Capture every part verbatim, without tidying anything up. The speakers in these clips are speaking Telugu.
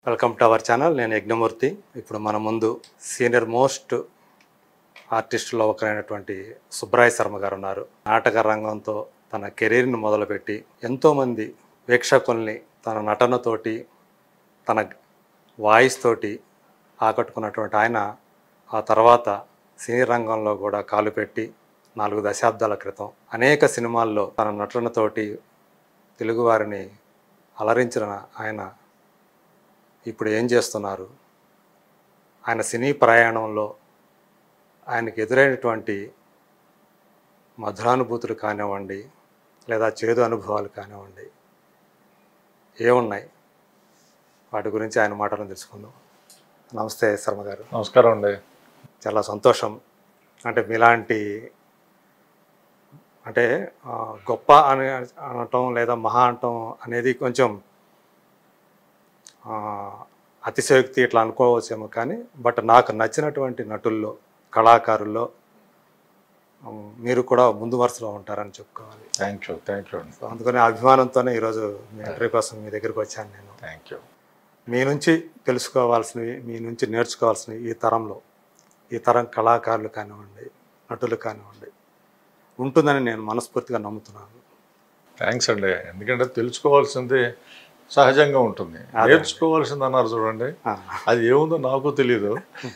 Welcome to our channel. నేను యజ్ఞమూర్తి. ఇప్పుడు మన ముందు సీనియర్ మోస్ట్ ఆర్టిస్టులో ఒకరైనటువంటి సుబ్రాయ శర్మ గారు ఉన్నారు. నాటక రంగంతో తన కెరీర్ని మొదలుపెట్టి ఎంతోమంది వీక్షకుల్ని తన నటనతోటి తన వాయిస్ తోటి ఆకట్టుకున్నటువంటి ఆయన ఆ తర్వాత సినీ రంగంలో కూడా కాలు పెట్టి నాలుగు దశాబ్దాల క్రితం అనేక సినిమాల్లో తన నటనతోటి తెలుగువారిని అలరించిన ఆయన ఇప్పుడు ఏం చేస్తున్నారు, ఆయన సినీ ప్రయాణంలో ఆయనకు ఎదురైనటువంటి మధురానుభూతులు కానివ్వండి లేదా చేదు అనుభవాలు కానివ్వండి ఏమున్నాయి, వాటి గురించి ఆయన మాటలను తెలుసుకుందాం. నమస్తే శర్మ గారు. నమస్కారం అండి. చాలా సంతోషం. అంటే మీలాంటి అంటే గొప్ప అని అనటం లేదా మహా అనటం అనేది కొంచెం అతిశయోక్తి ఇట్లా అనుకోవచ్చేమో, కానీ బట్ నాకు నచ్చినటువంటి నటుల్లో కళాకారుల్లో మీరు కూడా ముందు వరుసలో ఉంటారని చెప్పుకోవాలి. Thank you thank you so అందుకని అభిమానంతోనే ఈరోజు మీ ఇంటర్వ్యూ కోసం మీ దగ్గరికి వచ్చాను నేను. Thank you. మీ నుంచి తెలుసుకోవాల్సినవి, మీ నుంచి నేర్చుకోవాల్సినవి ఈ తరంలో ఈ తరం కళాకారులు కానివ్వండి నటులు కానివ్వండి ఉంటుందని నేను మనస్ఫూర్తిగా నమ్ముతున్నాను. థ్యాంక్స్ అండి. ఎందుకంటే తెలుసుకోవాల్సింది సహజంగా ఉంటుంది, నేర్చుకోవాల్సింది అన్నారు చూడండి, అది ఏముందో నాకు తెలీదు.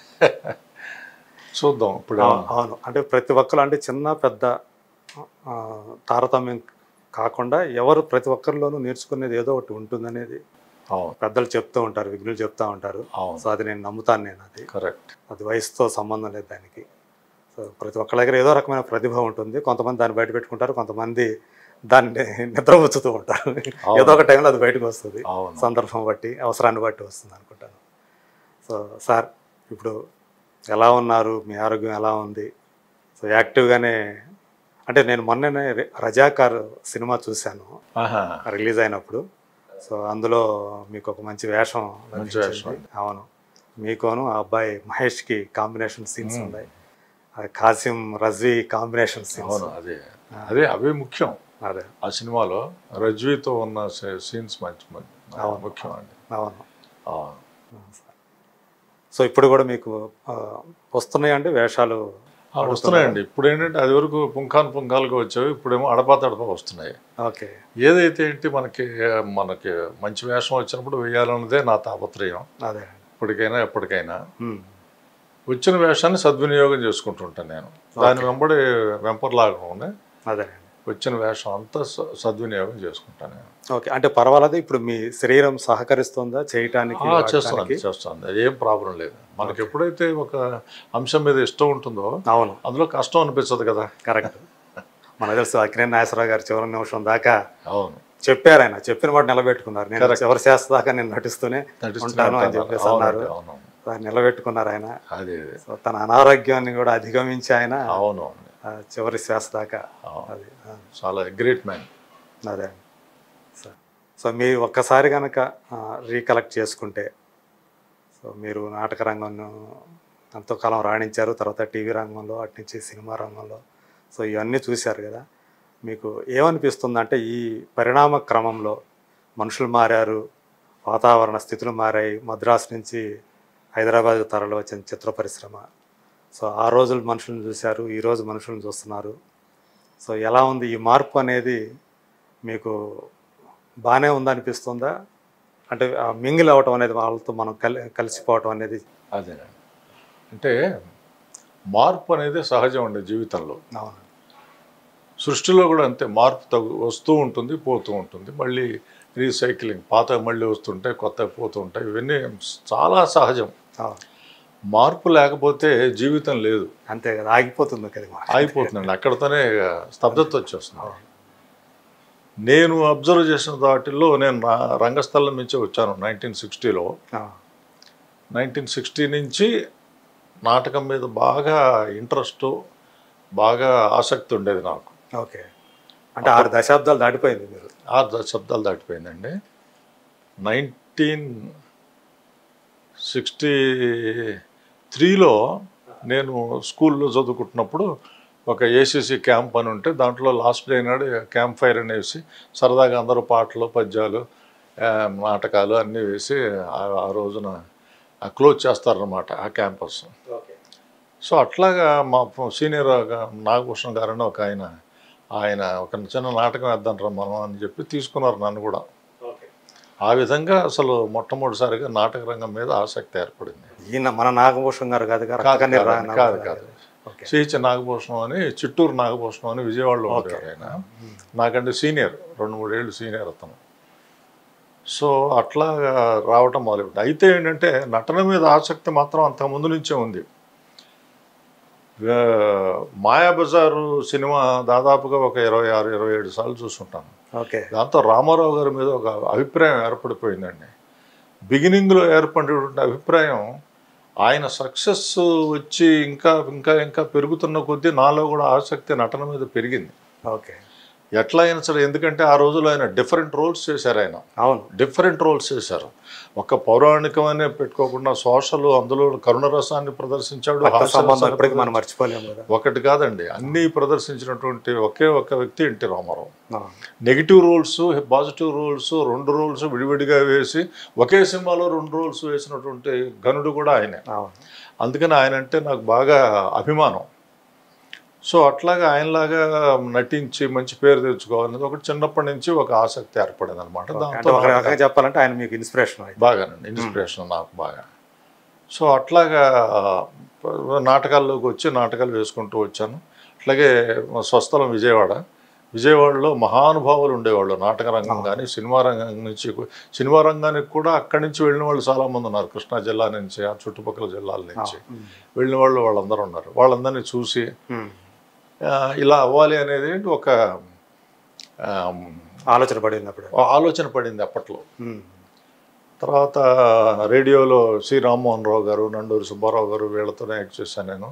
చూద్దాం ఇప్పుడు. అవును, అంటే ప్రతి ఒక్కరు అంటే చిన్న పెద్ద తారతమ్యం కాకుండా ఎవరు ప్రతి ఒక్కరిలోనూ నేర్చుకునేది ఏదో ఒకటి ఉంటుందనేది పెద్దలు చెప్తూ ఉంటారు, విఘ్నులు చెప్తూ ఉంటారు. సో అది నేను నమ్ముతాను. నేను అది కరెక్ట్. అది వయసుతో సంబంధం లేదు దానికి. సో ప్రతి ఒక్కరి దగ్గర ఏదో రకమైన ప్రతిభ ఉంటుంది. కొంతమంది దాన్ని బయట పెట్టుకుంటారు, కొంతమంది దాన్ని నిద్రపుచ్చుతూ ఉంటారు. ఏదో ఒక టైంలో అది బయటకు వస్తుంది, సందర్భం బట్టి అవసరాన్ని బట్టి వస్తుంది అనుకుంటాను. సో సార్, ఇప్పుడు ఎలా ఉన్నారు, మీ ఆరోగ్యం ఎలా ఉంది? సో యాక్టివ్గానే అంటే నేను మొన్ననే రజాకార్ సినిమా చూశాను రిలీజ్ అయినప్పుడు. సో అందులో మీకు ఒక మంచి వేషం లభించింది. అవును, మీకోను ఆ అబ్బాయి మహేష్కి కాంబినేషన్ సీన్స్ ఉన్నాయి. అది కాసిం రజ్వీ కాంబినేషన్ సీన్స్. అదే అదే అవే ముఖ్యం. అదే ఆ సినిమాలో రజ్వీతో ఉన్న సీన్స్ మంచి ముఖ్యం అండి. అవును. సో ఇప్పుడు కూడా మీకు వస్తున్నాయండి వేషాలు? వస్తున్నాయండి. ఇప్పుడు ఏంటంటే అది వరకు పుంఖాను పుంఖాలుగా వచ్చాయి, ఇప్పుడేమో అడపా తడపా వస్తున్నాయి. ఓకే. ఏదైతే ఏంటి మనకి మనకి మంచి వేషం వచ్చినప్పుడు వేయాలన్నదే నా తాపత్రయం. అదే ఇప్పటికైనా ఎప్పటికైనా వచ్చిన వేషాన్ని సద్వినియోగం చేసుకుంటుంటాను నేను. దాని వెంబడి వెంపర్లాగా అదే వచ్చిన వేషం అంతా సద్వినియోగం చేసుకుంటాను నేను. ఓకే. అంటే పర్వాలేదు, ఇప్పుడు మీ శరీరం సహకరిస్తుందా చేయటానికి? చేస్తుంది చేస్తుంది అది ఏం ప్రాబ్లం లేదు. మనకి ఎప్పుడైతే ఒక అంశం మీద ఇష్టం ఉంటుందో అవును అందులో కష్టం అనిపించదు కదా. కరెక్ట్. మనకు తెలుసు అక్కినేని నాగేశ్వరరావు గారు చివరి నిమిషం దాకా అవును చెప్పారు, ఆయన చెప్పిన మాట నిలబెట్టుకున్నారు. నేను చివరి శాస్త్ర దాకా నేను నటిస్తూనే ఉంటాను అని చెప్పేసి అన్నారు. నిలబెట్టుకున్నారు ఆయన. అదే తన అనారోగ్యాన్ని కూడా అధిగమించి ఆయన అవును చివరి శ్వాస దాకా. అది చాలా గ్రేట్ మ్యాన్. అదే సార్. సో మీరు ఒక్కసారి కనుక రీకలెక్ట్ చేసుకుంటే, సో మీరు నాటక రంగంలో ఎంతో కాలం రాణించారు, తర్వాత టీవీ రంగంలో, అటు నుంచి సినిమా రంగంలో, సో ఇవన్నీ చూశారు కదా, మీకు ఏమనిపిస్తుందంటే ఈ పరిణామ క్రమంలో మనుషులు మారారు, వాతావరణ స్థితులు మారాయి, మద్రాసు నుంచి హైదరాబాద్ తరలి వచ్చిన చిత్ర పరిశ్రమ, సో ఆ రోజులు మనుషులను చూశారు, ఈరోజు మనుషులను చూస్తున్నారు. సో ఎలా ఉంది ఈ మార్పు అనేది? మీకు బాగానే ఉందనిపిస్తుందా? అంటే మింగిల్ అవ్వటం అనేది, వాళ్ళతో మనం కలి కలిసిపోవటం అనేది? అదే అంటే మార్పు అనేది సహజం అండి జీవితంలో. అవును. సృష్టిలో కూడా అంతే, మార్పు తగ్గు వస్తూ ఉంటుంది, పోతూ ఉంటుంది, మళ్ళీ రీసైక్లింగ్, పాత మళ్ళీ వస్తుంటాయి, కొత్త పోతూ ఉంటాయి, ఇవన్నీ చాలా సహజం. మార్పు లేకపోతే జీవితం లేదు. అంతే కదా, ఆగిపోతుంది కదా. ఆగిపోతుందండి, అక్కడితోనే స్తబ్దత వచ్చేస్తుంది. నేను అబ్జర్వ్ చేసిన వాటిల్లో నేను రంగస్థలం నుంచి వచ్చాను నైన్టీన్ సిక్స్టీలో. నైన్టీన్ సిక్స్టీ నుంచి నాటకం మీద బాగా ఇంట్రెస్ట్, బాగా ఆసక్తి ఉండేది నాకు. ఓకే. అంటే ఆరు దశాబ్దాలు దాటిపోయింది మీరు? ఆరు దశాబ్దాలు దాటిపోయిందండి. నైన్టీన్ సిక్స్టీ త్రీలో నేను స్కూల్లో చదువుకుంటున్నప్పుడు ఒక ఏసీసీ క్యాంప్ అని ఉంటే దాంట్లో లాస్ట్ డే నాడు క్యాంప్ ఫైర్ అనేసి సరదాగా అందరూ పాటలు పద్యాలు నాటకాలు అన్నీ వేసి ఆ రోజున క్లోజ్ చేస్తారన్నమాట ఆ క్యాంపస్. సో అట్లాగా మా సీనియర్ నాగభూషణ్ గారని ఒక ఆయన ఆయన ఒక చిన్న నాటకం వేద్దాం రా మనం అని చెప్పి తీసుకున్నారు నన్ను కూడా. ఆ విధంగా అసలు మొట్టమొదటిసారిగా నాటక రంగం మీద ఆసక్తి ఏర్పడింది. ఈయన మన నాగభూషణ్ గారు కాదు కాదు కాదు సిహెచ్ నాగభూషణం అని, చిట్టూరు నాగభూషణం అని విజయవాడలో ఉండేవారు ఆయన. నాకంటే సీనియర్, రెండు మూడేళ్ళు సీనియర్ అతను. సో అట్లా రావటం మొదలుపెట్టి అయితే ఏంటంటే నటన మీద ఆసక్తి మాత్రం అంతకుముందు నుంచే ఉంది. మాయాబజారు సినిమా దాదాపుగా ఒక ఇరవై ఆరు ఇరవై ఏడు సార్లు చూసుకుంటాను. దాంతో రామారావు గారి మీద ఒక అభిప్రాయం ఏర్పడిపోయిందండి. బిగినింగ్లో ఏర్పడినటువంటి అభిప్రాయం ఆయన సక్సెస్ వచ్చి ఇంకా ఇంకా ఇంకా పెరుగుతున్న కొద్దీ నాలో కూడా ఆసక్తి నటన మీద పెరిగింది. ఓకే, ఎట్లా అయినా సరే, ఎందుకంటే ఆ రోజుల్లో ఆయన డిఫరెంట్ రోల్స్ చేశారు. ఆయన అవును డిఫరెంట్ రోల్స్ చేశారు. ఒక పౌరాణికమనే పెట్టుకోకుండా సోషల్, అందులో కరుణరసాన్ని ప్రదర్శించాడు. మనం మర్చిపోలేము కదా. ఒకటి కాదండి, అన్నీ ప్రదర్శించినటువంటి ఒకే ఒక వ్యక్తి N T Rama Rao. Negative roles, positive roles, రెండు రోల్స్ విడివిడిగా వేసి ఒకే సినిమాలో రెండు రోల్స్ వేసినటువంటి ఘనుడు కూడా ఆయనే. అందుకని ఆయన అంటే నాకు బాగా అభిమానం. సో అట్లాగా ఆయనలాగా నటించి మంచి పేరు తెచ్చుకోవాలనేది ఒకటి చిన్నప్పటి నుంచి ఒక ఆసక్తి ఏర్పడింది అనమాట. దాంతో చెప్పాలంటే ఆయన మీకు ఇన్స్పిరేషన్ బాగానండి, ఇన్స్పిరేషన్ నాకు బాగా. సో అట్లాగా నాటకాల్లోకి వచ్చి నాటకాలు వేసుకుంటూ వచ్చాను. అట్లాగే స్వస్థలం విజయవాడ, విజయవాడలో మహానుభావులు ఉండేవాళ్ళు. నాటక రంగం కానీ సినిమా రంగం నుంచి, సినిమా రంగానికి కూడా అక్కడి నుంచి వెళ్ళిన వాళ్ళు చాలామంది ఉన్నారు. కృష్ణా జిల్లా నుంచి, ఆ చుట్టుపక్కల జిల్లాల నుంచి వెళ్ళిన వాళ్ళు వాళ్ళందరూ ఉన్నారు. వాళ్ళందరినీ చూసి ఇలా అవ్వాలి అనేది ఒక ఆలోచన పడింది. అప్పుడు ఆలోచన పడింది అప్పట్లో. తర్వాత రేడియోలో సి రామ్మోహన్ రావు గారు, నండూరి సుబ్బారావు గారు వీళ్ళతోనే యాక్ట్ చేశాను నేను.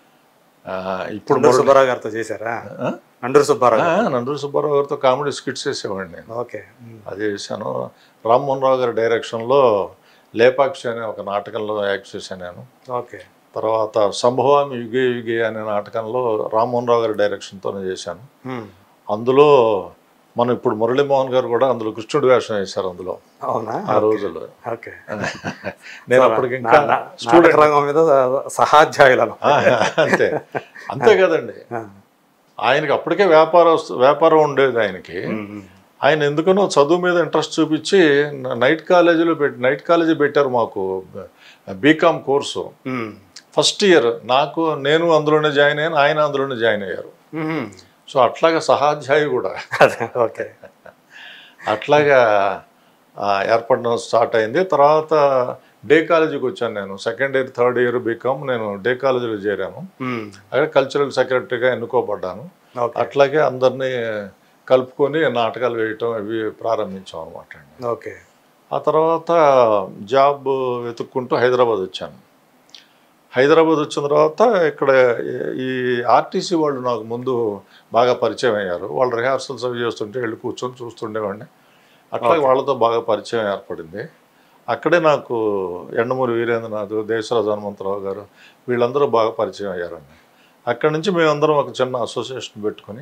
ఇప్పుడు సుబ్బారావు గారితో చేశారా? నండూరి సుబ్బారావు నండూరి సుబ్బారావు గారితో కామెడీ స్కిట్స్ చేసేవాడిని నేను. ఓకే, అది చేశాను. రామ్మోహన్ రావు గారి డైరెక్షన్లో లేపాక్షి అనే ఒక నాటకంలో యాక్ట్ చేశాను నేను. ఓకే, తర్వాత సంభవామి యుగే యుగే అనే నాటకంలో రామ్మోహన్ రావు గారి డైరెక్షన్తోనే చేశాను. అందులో మనం ఇప్పుడు మురళీమోహన్ గారు కూడా అందులో కృష్ణుడి వేషం వేశారు అందులో. అవునా? ఆ రోజుల్లో ఓకే, నేను అప్పటికి ఇంకా స్టూడెంట్ రంగం మీద సహాధ్యాయులను. అంతే అంతే కదండి. ఆయనకి అప్పటికే వ్యాపార వ్యాపారం ఉండేది ఆయనకి. ఆయన ఎందుకనో చదువు మీద ఇంట్రెస్ట్ చూపించి నైట్ కాలేజీలో పెట్టి నైట్ కాలేజీ పెట్టారు మాకు, బీకామ్ కోర్సు. ఫస్ట్ ఇయర్ నాకు, నేను అందులోనే జాయిన్ అయ్యాను, ఆయన అందులోనే జాయిన్ అయ్యారు. సో అట్లాగా సహాధ్యాయి కూడా ఓకే అట్లాగా ఏర్పడడం స్టార్ట్ అయింది. తర్వాత డే కాలేజీకి వచ్చాను నేను. Second year third year B Com నేను డే కాలేజీలో చేరాను. అక్కడ కల్చరల్ సెక్రటరీగా ఎన్నుకోబడ్డాను. అట్లాగే అందరినీ కలుపుకొని నాటకాలు వేయటం అవి ప్రారంభించాం అనమాట అండి. ఓకే, ఆ తర్వాత జాబ్ వెతుక్కుంటూ హైదరాబాద్ వచ్చాను. హైదరాబాద్ వచ్చిన తర్వాత ఇక్కడ ఈ ఆర్టీసీ వాళ్ళు నాకు ముందు బాగా పరిచయం అయ్యారు. వాళ్ళు రిహార్సల్స్ అవి చేస్తుంటే వెళ్ళి కూర్చొని చూస్తుండేవాడిని. అట్లా వాళ్ళతో బాగా పరిచయం ఏర్పడింది. అక్కడే నాకు ఎండమూరి వీరేంద్రనాథ్, దేశరాజు హనుమంతరావు గారు వీళ్ళందరూ బాగా పరిచయం అయ్యారండి. అక్కడి నుంచి మేమందరం ఒక చిన్న అసోసియేషన్ పెట్టుకుని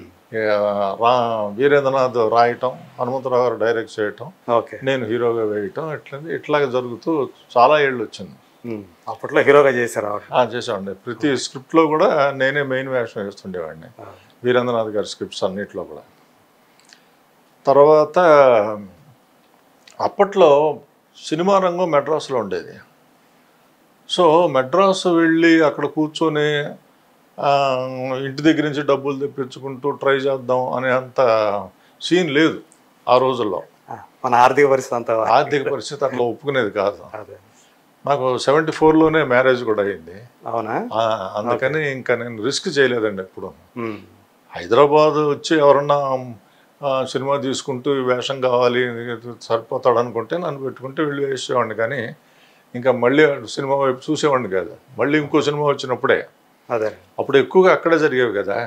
రా వీరేంద్రనాథ్ రాయటం, హనుమంతరావు గారు డైరెక్ట్ చేయటం, నేను హీరోగా వేయటం, ఇట్లా ఇట్లాగే జరుగుతూ చాలా ఏళ్ళు వచ్చింది. అప్పట్లో హీరోగా చేశారు? చేసామండి. ప్రతి స్క్రిప్ట్లో కూడా నేనే మెయిన్ వేషం వేస్తుండేవాడిని, వీరేంద్రనాథ్ గారి స్క్రిప్ట్స్ అన్నిట్లో కూడా. తర్వాత అప్పట్లో సినిమా రంగం మెడ్రాస్లో ఉండేది. సో మెడ్రాస్ వెళ్ళి అక్కడ కూర్చొని ఇంటి దగ్గర నుంచి డబ్బులు తెప్పించుకుంటూ ట్రై చేద్దాం అనే అంత సీన్ లేదు ఆ రోజుల్లో. మన ఆర్థిక పరిస్థితి అంత ఆర్థిక పరిస్థితి అట్లా ఒప్పుకునేది కాదు. నాకు సెవెంటీ ఫోర్లోనే మ్యారేజ్ కూడా అయింది. అవునా? అందుకని ఇంకా నేను రిస్క్ చేయలేదండి ఎప్పుడు. హైదరాబాద్ వచ్చి ఎవరన్నా సినిమా తీసుకుంటూ వేషం కావాలి సరిపోతాడు అనుకుంటే నన్ను పెట్టుకుంటే వెళ్ళి వేసేవాడిని. కానీ ఇంకా మళ్ళీ సినిమా వైపు చూసేవాడిని కాదు. మళ్ళీ ఇంకో సినిమా వచ్చినప్పుడే, అదే అప్పుడు ఎక్కువగా అక్కడే జరిగేవి కదా.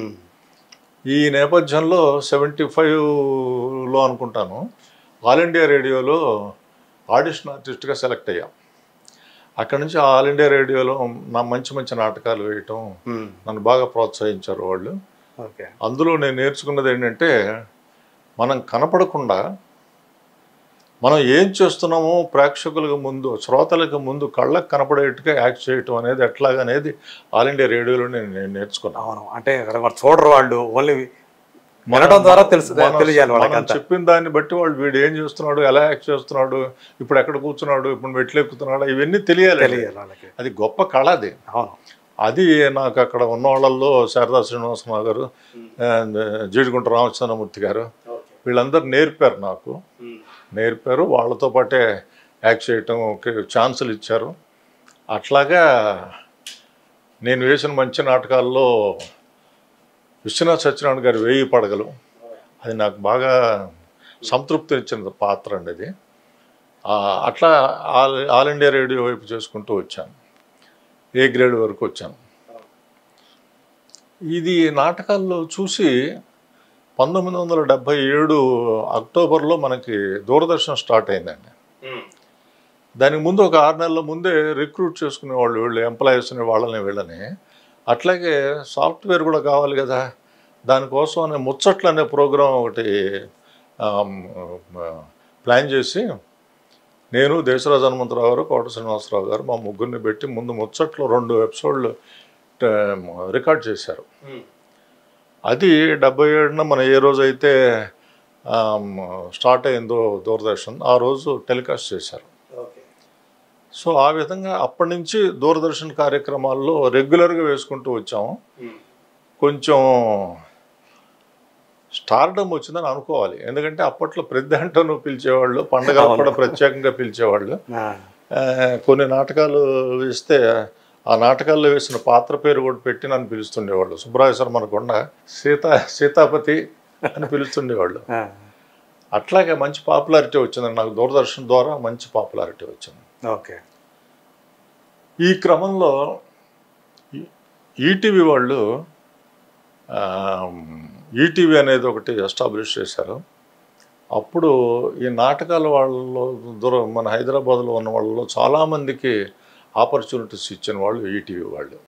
ఈ నేపథ్యంలో సెవెంటీ ఫైవ్లో అనుకుంటాను ఆల్ ఇండియా రేడియోలో ఆడిషన్ ఆర్టిస్ట్గా సెలెక్ట్ అయ్యాం. అక్కడ నుంచి ఆల్ ఇండియా రేడియోలో నా మంచి మంచి నాటకాలు వేయటం నన్ను బాగా ప్రోత్సహించారు వాళ్ళు. అందులో నేను నేర్చుకున్నది ఏంటంటే, మనం కనపడకుండా మనం ఏం చేస్తున్నామో ప్రేక్షకులకు ముందు, శ్రోతలకు ముందు కళ్ళకు కనపడేట్టుగా యాక్ట్ చేయటం అనేది ఎట్లాగనేది ఆల్ ఇండియా రేడియోలో నేను నేను నేర్చుకున్నాను. అవును, అంటే అక్కడ మరి చూడరు వాళ్ళు, ఓన్లీ వినడం ద్వారా తెలుసు తెలియాలి మనం వాళ్ళకి. చెప్పిన దాన్ని బట్టి వాళ్ళు వీడు ఏం చేస్తున్నాడు, ఎలా యాక్ట్ చేస్తున్నాడు, ఇప్పుడు ఎక్కడ కూర్చున్నాడు, ఇప్పుడు మెట్లు ఎక్కుతున్నాడు, ఇవన్నీ తెలియాలి. తెలియాలి వాళ్ళకి. అది గొప్ప కళ అది. అవును, అది నాకు అక్కడ ఉన్న వాళ్ళల్లో శారదా శ్రీనివాసరావు గారు, జీడిగుంట రామచంద్రమూర్తి గారు, వీళ్ళందరూ నేర్పారు నాకు. నేర్పారు, వాళ్ళతో పాటే యాక్ట్ చేయటం ఛాన్సులు ఇచ్చారు. అట్లాగా నేను వేసిన మంచి నాటకాల్లో విశ్వనాథ్ సత్యనారాయణ గారి వేయి పడగలు, అది నాకు బాగా సంతృప్తి ఇచ్చిన పాత్ర అండి అది. అట్లా ఆల్ ఆల్ ఇండియా రేడియో వైపు చేసుకుంటూ వచ్చాను, ఏ గ్రేడ్ వరకు వచ్చాను. ఇది నాటకాల్లో చూసి పంతొమ్మిది వందల డెబ్భై ఏడు అక్టోబర్లో మనకి దూరదర్శన్ స్టార్ట్ అయిందండి. దానికి ముందు ఒక ఆరు నెలల ముందే రిక్రూట్ చేసుకునే వాళ్ళు, వీళ్ళు ఎంప్లాయీస్ని, వాళ్ళని వీళ్ళని. అట్లాగే సాఫ్ట్వేర్ కూడా కావాలి కదా, దానికోసం అనే ముచ్చట్లు అనే ప్రోగ్రాం ఒకటి ప్లాన్ చేసి నేను, దేశరాజు హనుమంతరావు గారు, కోట శ్రీనివాసరావు గారు మా ముగ్గురిని పెట్టి ముందు ముచ్చట్లు రెండు ఎపిసోడ్లు రికార్డ్ చేశారు. అది డెబ్బై ఏడున మన ఏ రోజైతే స్టార్ట్ అయిందో దూరదర్శన్, ఆ రోజు టెలికాస్ట్ చేశారు. సో ఆ విధంగా అప్పటి నుంచి దూరదర్శన్ కార్యక్రమాల్లో రెగ్యులర్గా వేసుకుంటూ వచ్చాము. కొంచెం స్టార్డమ్ వచ్చిందని అనుకోవాలి, ఎందుకంటే అప్పట్లో ప్రతిదాంటను పిలిచేవాళ్ళు, పండగలు కూడా ప్రత్యేకంగా పిలిచేవాళ్ళు. కొన్ని నాటకాలు వేస్తే ఆ నాటకాల్లో వేసిన పాత్ర పేరు కూడా పెట్టి నన్ను పిలుస్తుండేవాళ్ళు. సుబ్రాయ శర్మనకొండ సీతా సీతాపతి అని పిలుస్తుండేవాళ్ళు. అట్లాగే మంచి పాపులారిటీ వచ్చిందండి నాకు, దూరదర్శన్ ద్వారా మంచి పాపులారిటీ వచ్చింది. ఓకే. ఈ క్రమంలో ఈటీవీ వాళ్ళు ఈటీవీ అనేది ఒకటి ఎస్టాబ్లిష్ చేశారు. అప్పుడు ఈ నాటకాల వాళ్ళలో దూరం మన హైదరాబాద్లో ఉన్న వాళ్ళలో చాలామందికి ఆపర్చునిటీస్ ఇచ్చిన వాళ్ళు ఈటీవీ వాళ్ళు.